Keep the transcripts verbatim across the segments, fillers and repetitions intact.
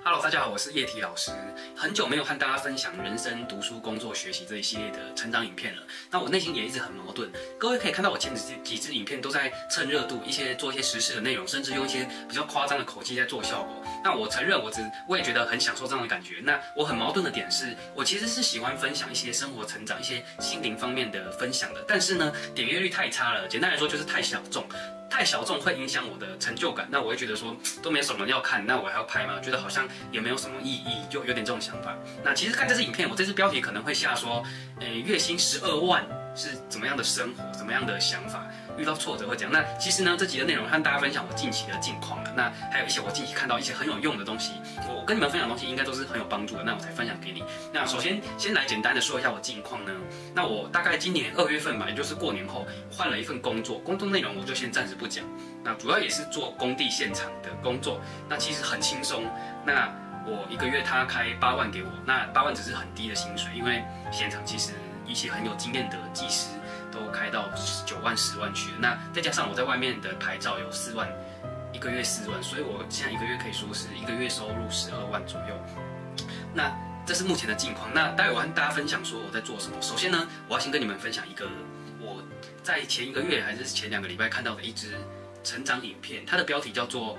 Hello， 大家好，我是叶体老师。很久没有和大家分享人生、读书、工作、学习这一系列的成长影片了。那我内心也一直很矛盾。各位可以看到我前几几支影片都在蹭热度，一些做一些时事的内容，甚至用一些比较夸张的口气在做效果。那我承认，我只我也觉得很享受这样的感觉。那我很矛盾的点是，我其实是喜欢分享一些生活成长、一些心灵方面的分享的，但是呢，点阅率太差了。简单来说，就是太小众。太小众会影响我的成就感，那我会觉得说都没什么人要看，那我还要拍吗？觉得好像也没有什么意义，就有点这种想法。那其实看这支影片，我这支标题可能会下说，呃，月薪十二万是怎么样的生活，怎么样的想法，遇到挫折会怎样。那其实呢，这集的内容和大家分享我近期的近况了，那还有一些我近期看到一些很有用的东西，我跟你们分享的东西应该都是很有帮助的，那我才分享给你。那首先先来简单的说一下我近况呢，那我大概今年二月份吧，也就是过年后换了一份工作，工作内容我就先暂时不讲。那主要也是做工地现场的工作，那其实很轻松。那我一个月他开八万给我，那八万只是很低的薪水，因为现场其实一些很有经验的技师都开到九万、十万去了。那再加上我在外面的牌照有四万，一个月四万，所以我现在一个月可以说是一个月收入十二万左右。那这是目前的近况。那待会我和大家分享说我在做什么。首先呢，我要先跟你们分享一个我在前一个月还是前两个礼拜看到的一支成长影片，它的标题叫做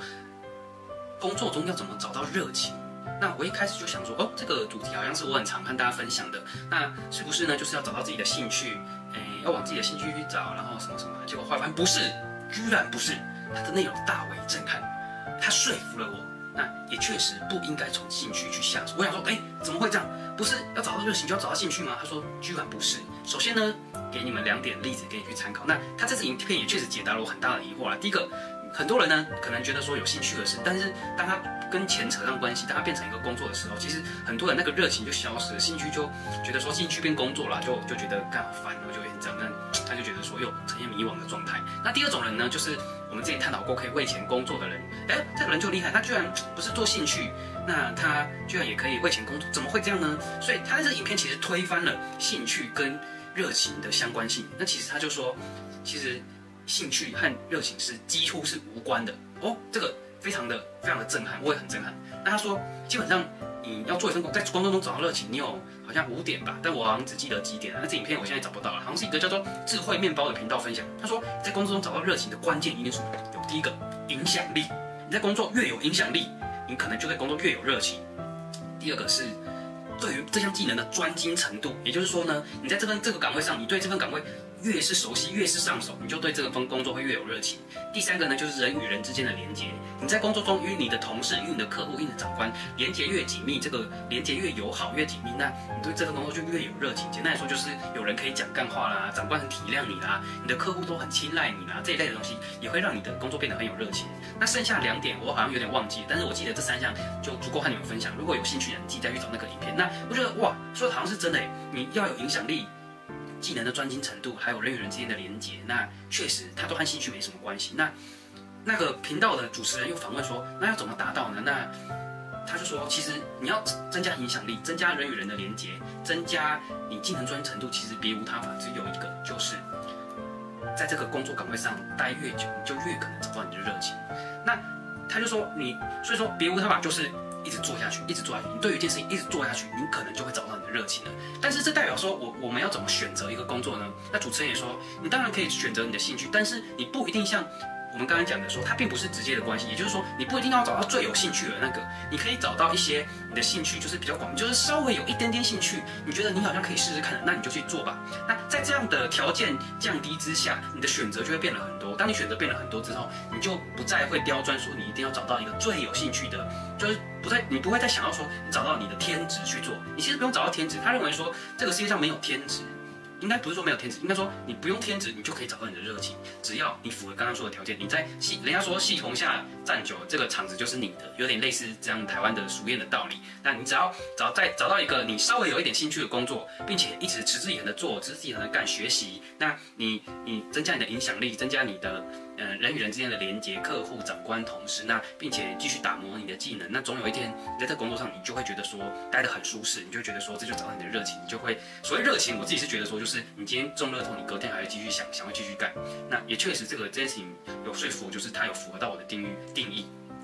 “工作中要怎么找到热情”。那我一开始就想说，哦，这个主题好像是我很常和大家分享的。那是不是呢？就是要找到自己的兴趣，诶，要往自己的兴趣去找，然后什么什么。结果后来发现不是，居然不是。它的内容大为震撼，它说服了我。那也确实不应该从兴趣去下手。我想说，哎，怎么会这样？不是要找到热情就要找到兴趣吗？他说，居然不是。首先呢，给你们两点例子给你去参考。那他这支影片也确实解答了我很大的疑惑啦。第一个，很多人呢可能觉得说有兴趣的事，但是当他跟钱扯上关系，当他变成一个工作的时候，其实很多人那个热情就消失了，兴趣就觉得说兴趣变工作了，就就觉得干好烦，我就有点这样，那他就觉得说又呈现迷惘的状态。那第二种人呢，就是我们之前探讨过可以为钱工作的人，哎，这个人就厉害，他居然不是做兴趣，那他居然也可以为钱工作，怎么会这样呢？所以他这个影片其实推翻了兴趣跟热情的相关性。那其实他就说，其实兴趣和热情是几乎是无关的哦，这个非常的非常的震撼，我也很震撼。那他说，基本上你要做一份工，在工作中找到热情，你有好像五点吧，但我好像只记得几点。那这影片我现在找不到了，好像是一个叫做智慧面包的频道分享。他说，在工作中找到热情的关键因素有第一个影响力，你在工作越有影响力，你可能就对工作越有热情。第二个是对于这项技能的专精程度，也就是说呢，你在这份这个岗位上，你对这份岗位越是熟悉，越是上手，你就对这个份工作会越有热情。第三个呢，就是人与人之间的连接。你在工作中与你的同事、与你的客户、与你的长官连接越紧密，这个连接越友好、越紧密，那你对这份工作就越有热情。简单来说，就是有人可以讲干话啦，长官很体谅你啦，你的客户都很青睐你啦，这一类的东西也会让你的工作变得很有热情。那剩下两点我好像有点忘记，但是我记得这三项就足够和你们分享。如果有兴趣的，你自己再去找那个影片。那我觉得哇，说的好像是真的耶，你要有影响力。技能的专精程度，还有人与人之间的连结，那确实它都和兴趣没什么关系。那那个频道的主持人又反问说，那要怎么达到呢？那他就说，其实你要增加影响力，增加人与人的连结，增加你技能专精程度，其实别无他法，只有一个，就是在这个工作岗位上待越久，你就越可能找到你的热情。那他就说你，所以说别无他法，就是一直做下去，一直做下去。你对于一件事情一直做下去，你可能就会找到你的热情了。但是这代表说我我们要怎么选择一个工作呢？那主持人也说，你当然可以选择你的兴趣，但是你不一定像我们刚才讲的说，它并不是直接的关系。也就是说，你不一定要找到最有兴趣的那个，你可以找到一些你的兴趣就是比较广，就是稍微有一点点兴趣，你觉得你好像可以试试看，那你就去做吧。那在这样的条件降低之下，你的选择就会变了很多。当你选择变了很多之后，你就不再会刁钻说你一定要找到一个最有兴趣的，就是不再你不会再想要说你找到你的天职去做。你其实不用找到天职，他认为说这个世界上没有天职。应该不是说没有天职，应该说你不用天职，你就可以找到你的热情。只要你符合刚刚说的条件，你在戏，人家说戏棚下站久了，这个场子就是你的，有点类似这样台湾的俗谚的道理。那你只要找在找到一个你稍微有一点兴趣的工作，并且一直持之以恒的做，持之以恒的干学习，那你你增加你的影响力，增加你的呃人与人之间的连接，客户、长官、同事，那并且继续打磨你的技能，那总有一天你在这个工作上，你就会觉得说待得很舒适，你就会觉得说这就找到你的热情，你就会所谓热情，我自己是觉得说就是你今天中乐透，你隔天还会继续想，想会继续干。那也确实这个这件事情有说服我，就是它有符合到我的定义定义。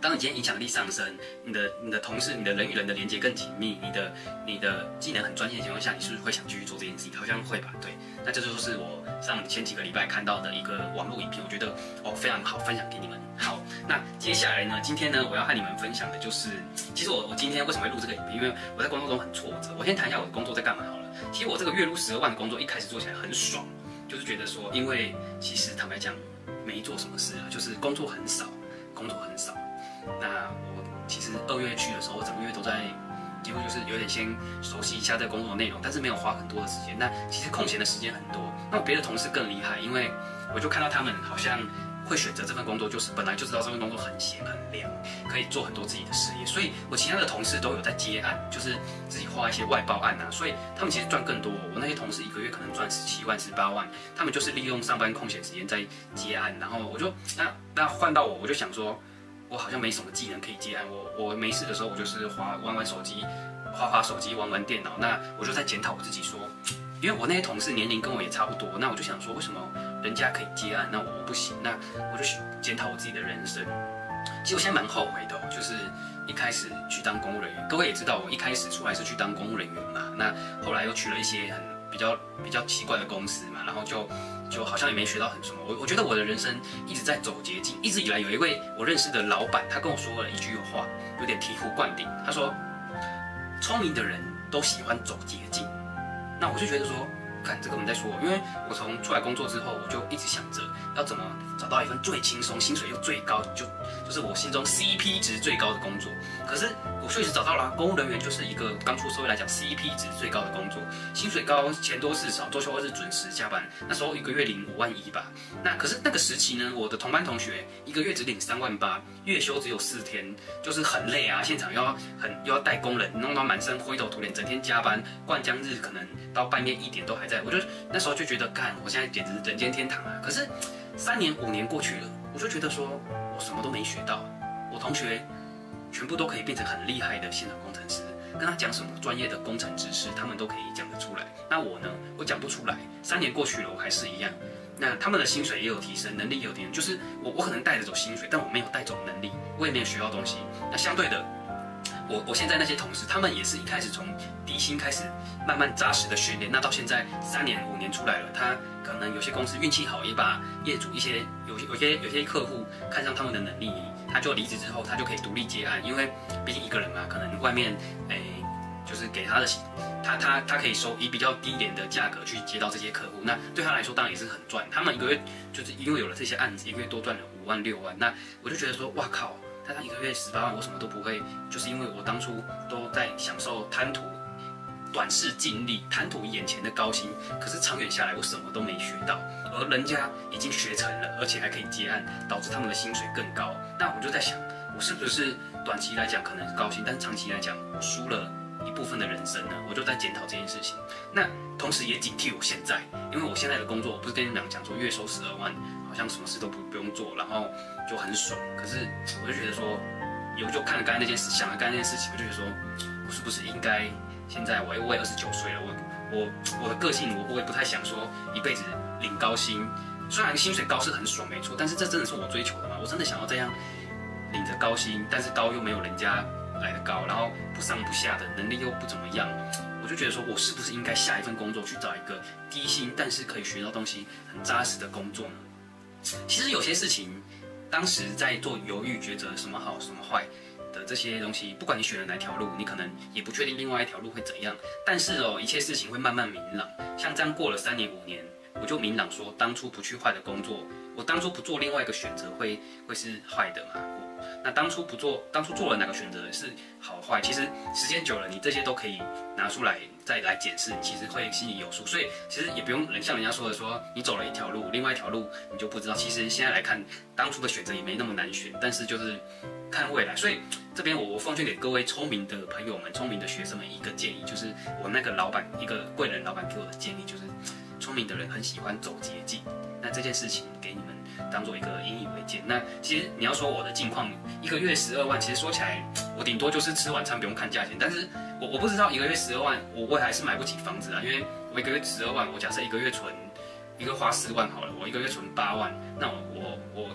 当你今天影响力上升，你的你的同事、你的人与人的连接更紧密，你的你的技能很专业的情况下，你是不是会想继续做这件事情？好像会吧，对。那这就是我上前几个礼拜看到的一个网络影片，我觉得哦非常好，分享给你们。好，那接下来呢，今天呢，我要和你们分享的就是，其实我我今天为什么会录这个影片？因为我在工作中很挫折。我先谈一下我的工作在干嘛好了。其实我这个月入十二万的工作，一开始做起来很爽，就是觉得说，因为其实坦白讲，没做什么事啊，就是工作很少，工作很少。那我其实二月去的时候，我整个月都在，几乎就是有点先熟悉一下这个工作的内容，但是没有花很多的时间。那其实空闲的时间很多。那我别的同事更厉害，因为我就看到他们好像会选择这份工作，就是本来就知道这份工作很闲很凉，可以做很多自己的事业。所以我其他的同事都有在接案，就是自己画一些外包案啊，所以他们其实赚更多。我那些同事一个月可能赚十七万、十八万，他们就是利用上班空闲时间在接案。然后我就那那换到我，我就想说。我好像没什么技能可以接案，我我没事的时候我就是滑玩玩手机，滑滑手机，玩玩电脑。那我就在检讨我自己说，因为我那些同事年龄跟我也差不多，那我就想说，为什么人家可以接案，那我不行？那我就检讨我自己的人生。其实我现在蛮后悔的、哦，就是一开始去当公务人员。各位也知道，我一开始出来是去当公务人员嘛，那后来又去了一些很比较比较奇怪的公司嘛，然后就。就好像也没学到很什么，我我觉得我的人生一直在走捷径。一直以来有一位我认识的老板，他跟我说了一句话，有点醍醐灌顶。他说：“聪明的人都喜欢走捷径。”那我就觉得说，看这个我们在说我，因为我从出来工作之后，我就一直想着要怎么找到一份最轻松、薪水又最高，就就是我心中 C P 值最高的工作。可是我确实找到了，公务人员就是一个刚出社会来讲 C P 值最高的工作，薪水高，钱多事少，周休二日准时下班。那时候一个月领五万一吧。那可是那个时期呢，我的同班同学一个月只领三万八，月休只有四天，就是很累啊，现场又要很又要带工人，弄到满身灰头土脸，整天加班，灌浆日可能到半夜一点都还在。我就那时候就觉得，干，我现在简直是人间天堂啊！可是三年五年过去了，我就觉得说我什么都没学到，我同学。全部都可以变成很厉害的现场工程师，跟他讲什么专业的工程知识，他们都可以讲得出来。那我呢，我讲不出来。三年过去了，我还是一样。那他们的薪水也有提升，能力也有提升，就是我我可能带着走薪水，但我没有带走能力，我也没有学到东西。那相对的，我我现在那些同事，他们也是一开始从低薪开始慢慢扎实的训练，那到现在三年五年出来了，他可能有些公司运气好，也把业主一些有有些有些客户看上他们的能力。他就离职之后，他就可以独立接案，因为毕竟一个人嘛，可能外面诶、欸、就是给他的，他他他可以收以比较低廉的价格去接到这些客户，那对他来说当然也是很赚。他们一个月就是因为有了这些案子，一个月多赚了五万六万，那我就觉得说，哇靠，他一个月十八万，我什么都不会，就是因为我当初都在享受贪图短视尽力，贪图眼前的高薪，可是长远下来我什么都没学到。而人家已经学成了，而且还可以接案，导致他们的薪水更高。那我就在想，我是不是短期来讲可能是高薪，但长期来讲我输了一部分的人生呢？我就在检讨这件事情。那同时也警惕我现在，因为我现在的工作，我不是跟你们讲说月收十二万，好像什么事都不不用做，然后就很爽。可是我就觉得说，有就看了刚才那件事，想了刚才那件事情，我就觉得说，我是不是应该现在我我也二十九岁了，我我我的个性我我也不太想说一辈子。领高薪，虽然薪水高是很爽没错，但是这真的是我追求的吗？我真的想要这样领着高薪，但是高又没有人家来的高，然后不上不下的能力又不怎么样，我就觉得说我是不是应该下一份工作去找一个低薪但是可以学到东西很扎实的工作呢？其实有些事情，当时在做犹豫抉择，什么好什么坏的这些东西，不管你选了哪条路，你可能也不确定另外一条路会怎样，但是哦，一切事情会慢慢明朗。像这样过了三年五年。我就明朗说，当初不去坏的工作，我当初不做另外一个选择会会是坏的嘛？我那当初不做，当初做了哪个选择是好坏？其实时间久了，你这些都可以拿出来再来检视，你其实会心里有数。所以其实也不用像人家说的说，你走了一条路，另外一条路你就不知道。其实现在来看，当初的选择也没那么难选，但是就是看未来。所以这边我我奉劝给各位聪明的朋友们、聪明的学生们一个建议，就是我那个老板一个贵人老板给我的建议就是。聪明的人很喜欢走捷径，那这件事情给你们当做一个引以为戒。那其实你要说我的近况，一个月十二万，其实说起来，我顶多就是吃晚餐不用看价钱。但是我我不知道一个月十二万，我我还是买不起房子啊，因为我一个月十二万，我假设一个月存，一个花四万好了，我一个月存八万，那我我我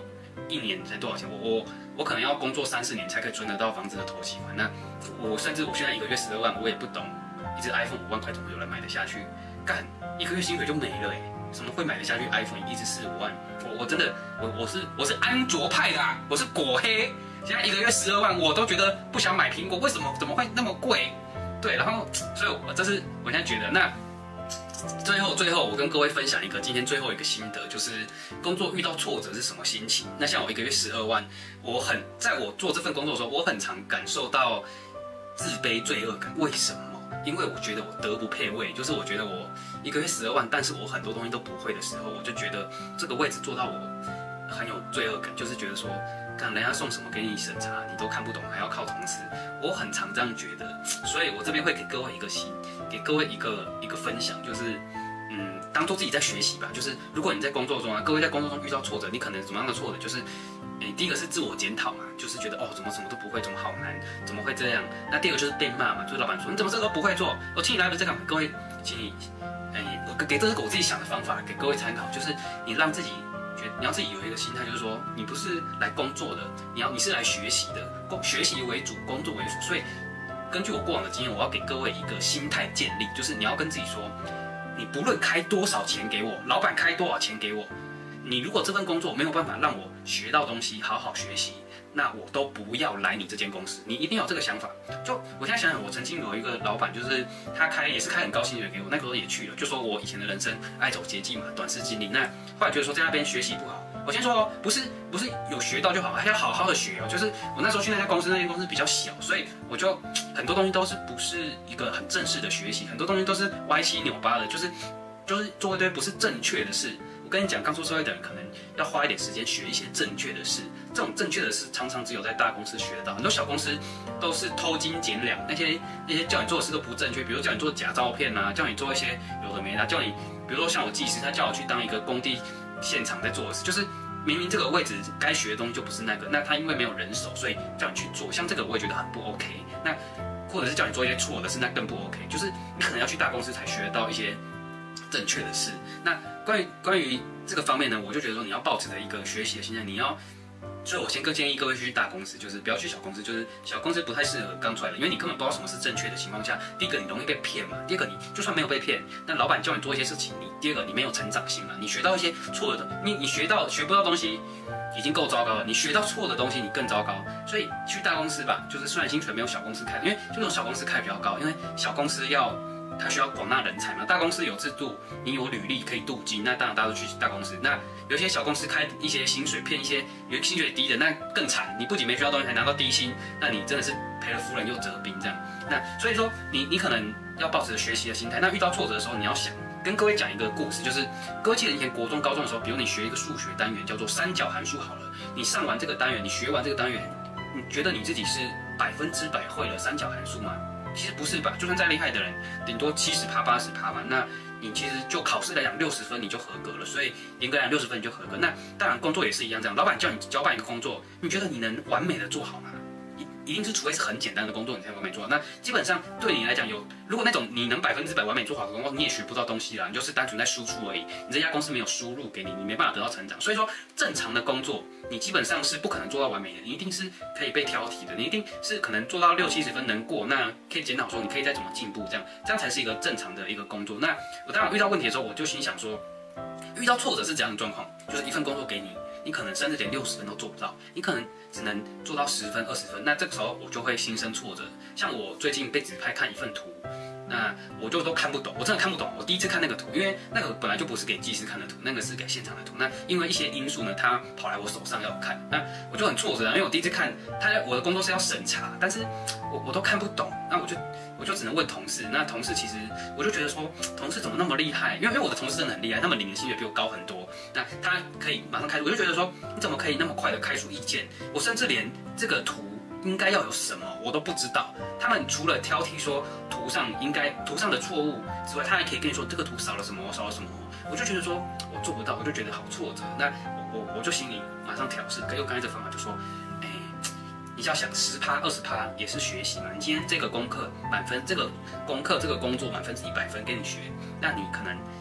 一年才多少钱？我我我可能要工作三四年才可以存得到房子的头期款。那我甚至我现在一个月十二万，我也不懂，一只 iPhone 五万块怎么有人买得下去？干一个月薪水就没了哎、欸，怎么会买得下去 iPhone 一只四五万？我我真的我我是我是安卓派的、啊，我是果黑。现在一个月十二万，我都觉得不想买苹果，为什么怎么会那么贵？对，然后所以我这是我现在觉得那。最后，最后，我跟各位分享一个今天最后一个心得，就是工作遇到挫折是什么心情？那像我一个月十二万，我很在我做这份工作的时候，我很常感受到自卑、罪恶感。为什么？因为我觉得我德不配位，就是我觉得我一个月十二万，但是我很多东西都不会的时候，我就觉得这个位置做到我很有罪恶感，就是觉得说，看人家送什么给你审查，你都看不懂，还要靠同事。我很常这样觉得，所以我这边会给各位一个心。给各位一个一个分享，就是，嗯，当做自己在学习吧。就是如果你在工作中啊，各位在工作中遇到挫折，你可能怎么样的挫折？就是，诶，第一个是自我检讨嘛，就是觉得哦，怎么什么都不会，怎么好难，怎么会这样？那第二个就是被骂嘛，就是老板说你怎么这个都不会做？我请你来不是在干嘛？各位，请你，诶，我给这是我自己想的方法，给各位参考，就是你让自己觉得你要自己有一个心态，就是说你不是来工作的，你要你是来学习的，工学习为主，工作为辅，所以。根据我过往的经验，我要给各位一个心态建立，就是你要跟自己说，你不论开多少钱给我，老板开多少钱给我，你如果这份工作没有办法让我学到东西，好好学习，那我都不要来你这间公司。你一定要有这个想法。就我现在想想，我曾经有一个老板，就是他开也是开很高薪水给我，那个时候也去了，就说我以前的人生爱走捷径嘛，短视经历。那后来觉得说在那边学习不好。我先说哦，不是不是有学到就好，还要好好的学哦。就是我那时候去那家公司，那间公司比较小，所以我就很多东西都是不是一个很正式的学习，很多东西都是歪七扭八的，就是就是做一堆不是正确的事。我跟你讲，刚出社会的人可能要花一点时间学一些正确的事，这种正确的事常常只有在大公司学得到，很多小公司都是偷斤减两，那些那些叫你做的事都不正确，比如叫你做假照片啊，叫你做一些有的没的，叫你比如说像我技师，他叫我去当一个工地现场在做的事，就是明明这个位置该学的东西就不是那个，那他因为没有人手，所以叫你去做，像这个我也觉得很不 OK。那或者是叫你做一些错的事，那更不 OK。就是你可能要去大公司才学得到一些正确的事。那关于关于这个方面呢，我就觉得说你要抱持着一个学习的心态，你要。所以我先更建议各位去大公司，就是不要去小公司，就是小公司不太适合刚出来的，因为你根本不知道什么是正确的情况下，第一个你容易被骗嘛，第二个你就算没有被骗，那老板叫你做一些事情，你第二个你没有成长性嘛，你学到一些错的，你你学到学不到东西已经够糟糕了，你学到错的东西你更糟糕，所以去大公司吧，就是虽然薪水没有小公司开，因为这种小公司开比较高，因为小公司要。它需要广纳人才嘛，大公司有制度，你有履历可以镀金，那当然大家都去大公司。那有一些小公司开一些薪水骗一些有薪水低的，那更惨，你不仅没学到东西，还拿到低薪，那你真的是赔了夫人又折兵这样。那所以说你你可能要抱持着学习的心态，那遇到挫折的时候，你要想跟各位讲一个故事，就是各位记得以前国中、高中的时候，比如你学一个数学单元叫做三角函数好了，你上完这个单元，你学完这个单元，你觉得你自己是百分之百会了三角函数吗？其实不是吧，就算再厉害的人，顶多七十趴、八十趴嘛。那你其实就考试来讲，六十分你就合格了。所以严格来讲，六十分你就合格。那当然工作也是一样，这样，老板叫你交办一个工作，你觉得你能完美的做好吗？一一定是，除非是很简单的工作，你才完美做好。那基本上对你来讲，有如果那种你能百分之百完美做好的工作，你也学不到东西啦，你就是单纯在输出而已。你这家公司没有输入给你，你没办法得到成长。所以说，正常的工作，你基本上是不可能做到完美的，你一定是可以被挑剔的，你一定是可能做到六七十分能过，那可以检讨说你可以再怎么进步，这样这样才是一个正常的一个工作。那我当然遇到问题的时候，我就心想说，遇到挫折是怎样的状况？就是一份工作给你。你可能甚至连六十分都做不到，你可能只能做到十分、二十分，那这个时候我就会心生挫折。像我最近被指派看一份图，那我就都看不懂，我真的看不懂。我第一次看那个图，因为那个本来就不是给技师看的图，那个是给现场的图。那因为一些因素呢，他跑来我手上要我看，那我就很挫折，因为我第一次看，他我的工作是要审查，但是我我都看不懂，那我就我就只能问同事。那同事其实我就觉得说，同事怎么那么厉害？因为因为我的同事真的很厉害，他们领的薪水比我高很多。那他可以马上开除，我就觉得说，你怎么可以那么快的开出意见？我甚至连这个图应该要有什么我都不知道。他们除了挑剔说图上应该图上的错误之外，他还可以跟你说这个图少了什么，少了什么。我就觉得说我做不到，我就觉得好挫折。那我我我就心里马上调试，用刚才这方法就说，哎，你要想十趴、二十趴也是学习嘛。你今天这个功课满分，这个功课这个工作满分是一百分给你学，那你可能。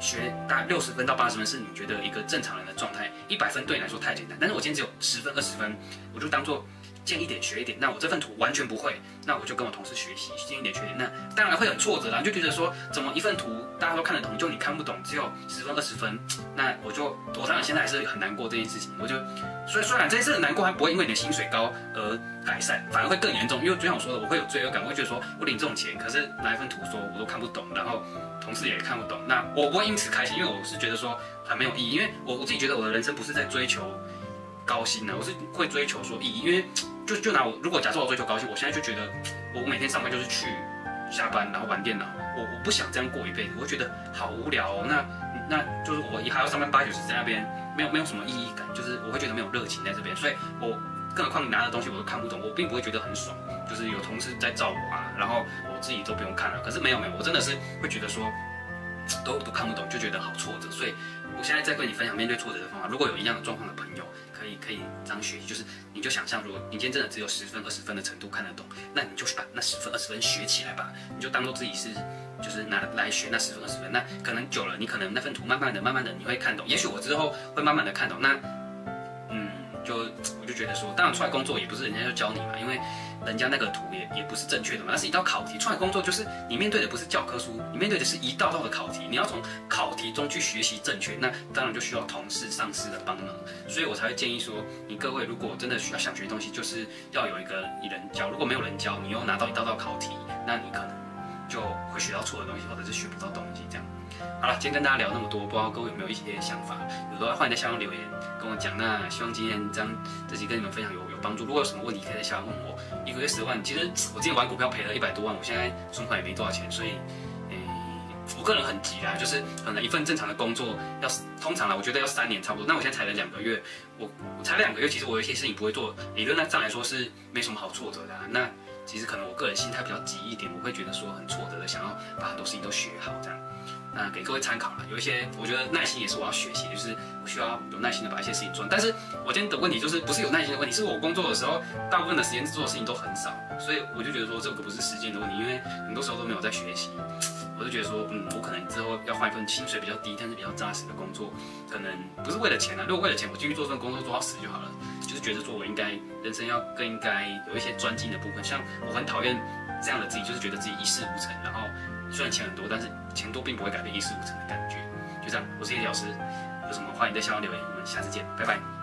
学大概六十分到八十分是你觉得一个正常人的状态，一百分对你来说太简单。但是我今天只有十分、二十分，我就当做见一点学一点。那我这份图完全不会，那我就跟我同事学习，见一点学一点。那当然会很挫折啦，就觉得说怎么一份图大家都看得懂，就你看不懂，只有十分、二十分。那我就我当然现在还是很难过这件事情。我就所以虽然这件事很难过，还不会因为你的薪水高而改善，反而会更严重。因为就像我说的，我会有罪恶感，我会觉得说我领这种钱，可是拿一份图说我都看不懂，然后同事也看不懂，那我不会因此开心，因为我是觉得说很没有意义，因为我我自己觉得我的人生不是在追求高薪的，我是会追求说意义，因为就就拿我如果假设我追求高薪，我现在就觉得我每天上班就是去下班然后玩电脑，我我不想这样过一辈子，我会觉得好无聊哦，那那就是我还要上班八九十在那边，没有没有什么意义感，就是我会觉得没有热情在这边，所以我更何况拿的东西我都看不懂，我并不会觉得很爽，就是有同事在照我啊，然后我自己都不用看了，可是没有没有，我真的是会觉得说都都看不懂，就觉得好挫折，所以我现在在跟你分享面对挫折的方法。如果有一样的状况的朋友，可以可以这样学习，就是你就想象，如果你今天真的只有十分、二十分的程度看得懂，那你就去把那十分、二十分学起来吧，你就当做自己是就是拿来学那十分、二十分。那可能久了，你可能那份图慢慢的、慢慢的你会看懂，也许我之后会慢慢的看懂。那嗯，就我就觉得说，当然出来工作也不是人家要教你嘛，因为人家那个图也也不是正确的嘛，那是一道考题。出来工作就是你面对的不是教科书，你面对的是一道道的考题，你要从考题中去学习正确，那当然就需要同事、上司的帮忙。所以我才会建议说，你各位如果真的需要想学东西，就是要有一个人教。如果没有人教，你又拿到一道道考题，那你可能就会学到错的东西，或者是学不到东西这样。好了，今天跟大家聊那么多，不知道各位有没有一些想法，有的话欢迎在下方留言跟我讲。那希望今天这样这集跟你们分享有有帮助。如果有什么问题，可以在下方问我。一个月十万，其实我之前玩股票赔了一百多万，我现在存款也没多少钱，所以，诶、欸，我个人很急啦，就是可能一份正常的工作要通常啦，我觉得要三年差不多。那我现在才了两个月，我我才两个月，其实我有一些事情不会做，理论上来说是没什么好挫折的、啊。那其实可能我个人心态比较急一点，我会觉得说很挫折的，想要把很多事情都学好这样。那给各位参考了，有一些我觉得耐心也是我要学习，就是我需要有耐心的把一些事情做。但是我今天的问题就是不是有耐心的问题，是我工作的时候大部分的时间做的事情都很少，所以我就觉得说这个不是时间的问题，因为很多时候都没有在学习。我就觉得说，嗯，我可能之后要换一份薪水比较低，但是比较扎实的工作，可能不是为了钱啊。如果为了钱，我继续做这份工作做到死就好了。就是觉得说我应该人生要更应该有一些专精的部分，像我很讨厌这样的自己，就是觉得自己一事无成，然后虽然钱很多，但是钱多并不会改变一事无成的感觉。就这样，我是叶老师，有什么欢迎在下方留言，我们下次见，拜拜。